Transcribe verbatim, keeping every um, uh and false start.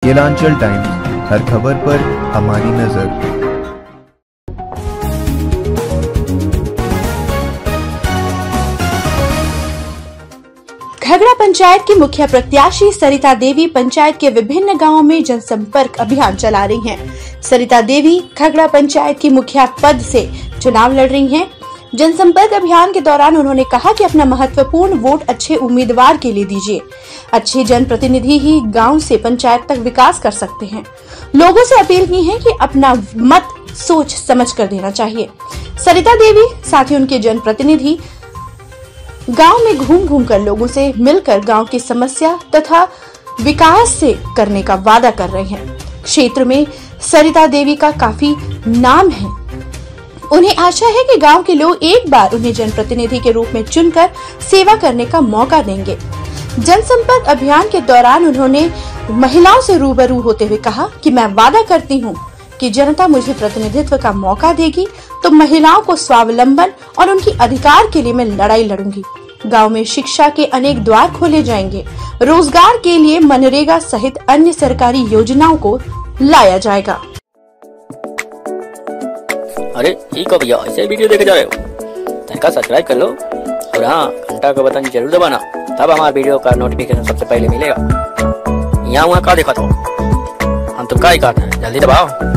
Kelanchal times, हर खबर पर हमारी नजर। घगड़ा पंचायत की मुखिया प्रत्याशी सरिता देवी पंचायत के विभिन्न गांवों में जनसंपर्क अभियान चला रही हैं। सरिता देवी घगड़ा पंचायत की मुखिया पद से चुनाव लड़ रही हैं। जनसंपर्क अभियान के दौरान उन्होंने कहा कि अपना महत्वपूर्ण वोट अच्छे उम्मीदवार के लिए दीजिए। अच्छे जनप्रतिनिधि ही गांव से पंचायत तक विकास कर सकते हैं। लोगों से अपील की है कि अपना मत सोच समझ कर देना चाहिए। सरिता देवी साथ ही उनके जनप्रतिनिधि गांव में घूम घूम कर लोगों से मिलकर गांव की समस्या तथा विकास से करने का वादा कर रहे हैं। क्षेत्र में सरिता देवी का काफी नाम है। उन्हें आशा है कि गांव के लोग एक बार उन्हें जनप्रतिनिधि के रूप में चुनकर सेवा करने का मौका देंगे। जनसंपर्क अभियान के दौरान उन्होंने महिलाओं से रूबरू होते हुए कहा कि मैं वादा करती हूं कि जनता मुझे प्रतिनिधित्व का मौका देगी तो महिलाओं को स्वावलंबन और उनकी अधिकार के लिए मैं लड़ाई लड़ूंगी। गांव में शिक्षा के अनेक द्वार खोले जाएंगे। रोजगार के लिए मनरेगा सहित अन्य सरकारी योजनाओं को लाया जाएगा। अरे ठीक है भैया, ऐसे वीडियो देखे जा रहे हो तो सब्सक्राइब कर लो और हाँ घंटा का बटन जरूर दबाना, तब हमारे वीडियो का नोटिफिकेशन सबसे पहले मिलेगा। यहाँ वहाँ का देखा तो हम तो का ही काटना है, जल्दी दबाओ।